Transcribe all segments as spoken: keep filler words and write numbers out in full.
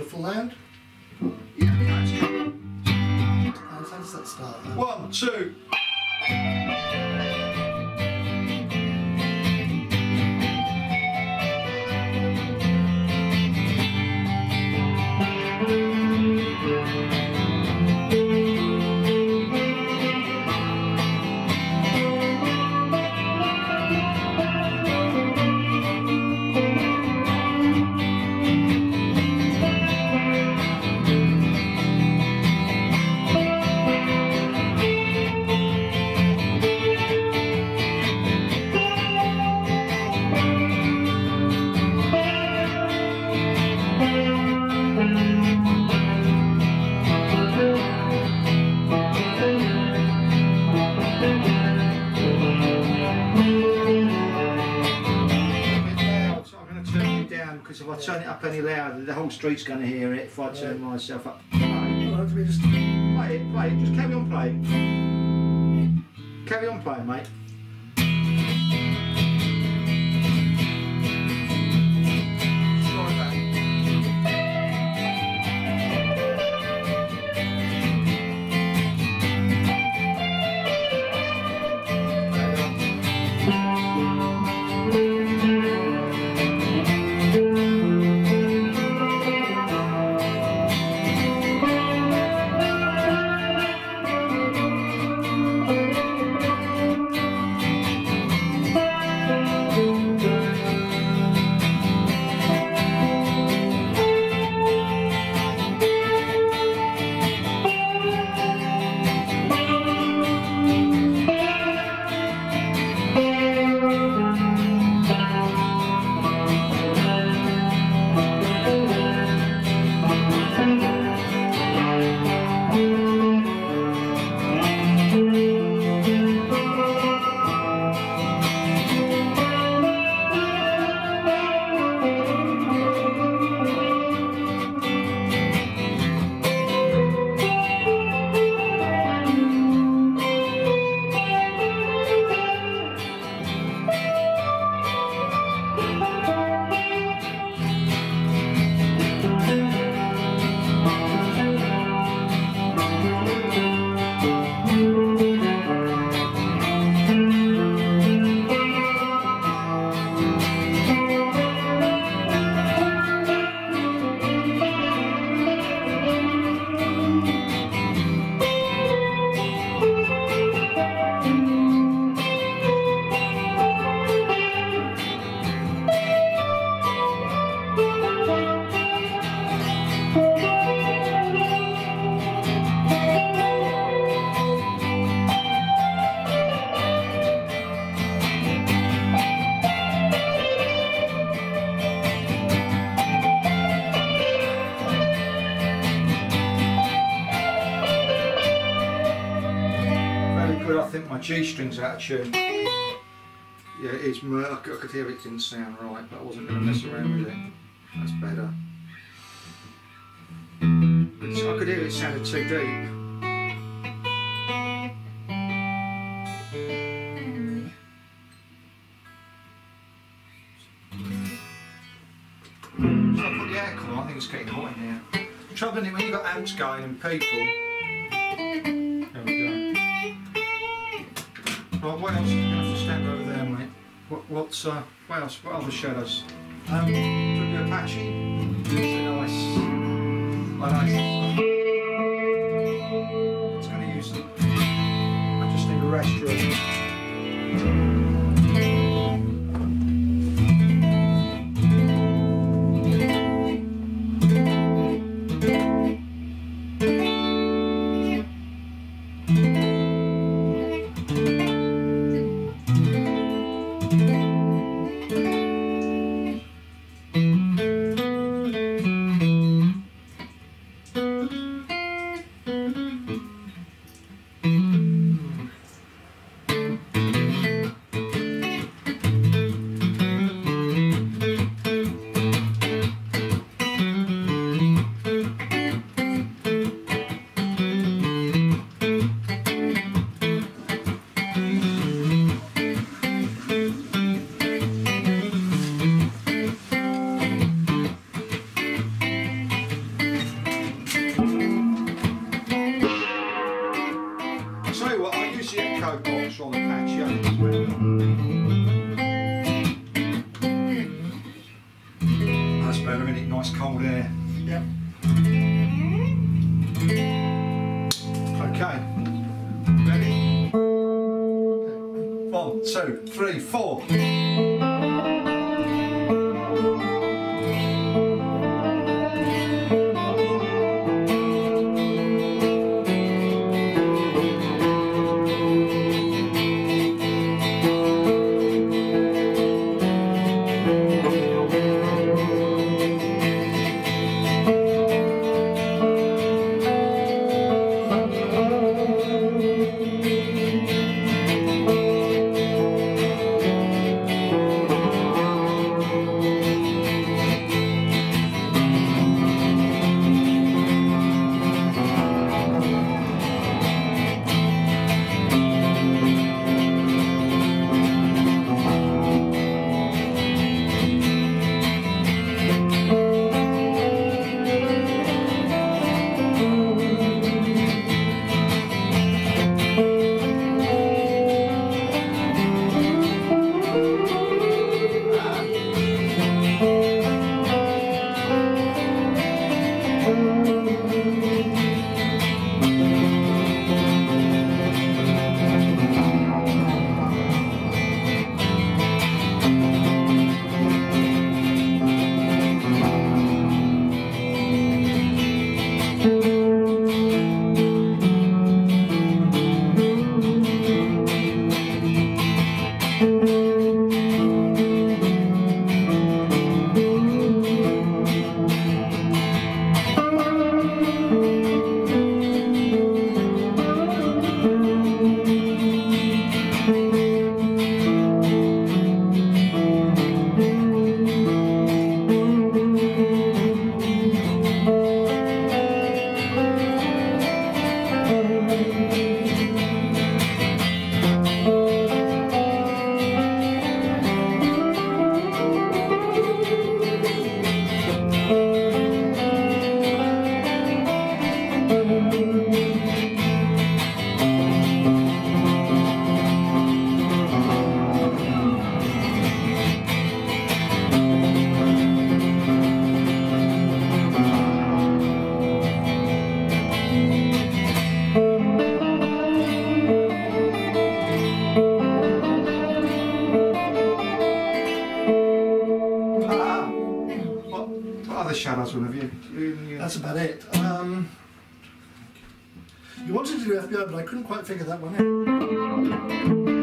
full loud. Yeah, okay. How does that start? Though? One, two. Because if I turn it up any louder, the whole street's going to hear it. If I turn yeah. myself up, play Right, just... it, play it, just carry on playing. Carry on playing, mate. I think my G string's out of tune. Yeah, it is. I could hear it didn't sound right, but I wasn't going to mess around with it. That's better. So I could hear it sounded too deep. So I put the aircon on. I think it's getting hot in here. The trouble is when you've got amps going and people. There we go. Right, what else? You're going to have to stand over there, mate. What, what's, uh, what else? What other shadows? Um, do you Apache? It's a nice, a nice. It's going to use them. I just need a restroom. make sure the patch is well. That's better, isn't it? Nice cold air. Yep. Okay. Ready? One, two, three, four. Shadows one of you. you, you That's about it. Um, you wanted to do F B I, but I couldn't quite figure that one out.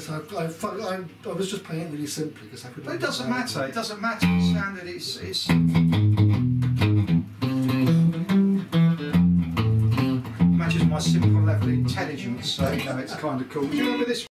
but I, I, I, I was just playing it really simply because I couldn't. But it doesn't matter. It doesn't matter. The standard. It's it's. Matches my simple level of intelligence, so you know it's kind of cool. Do you remember this?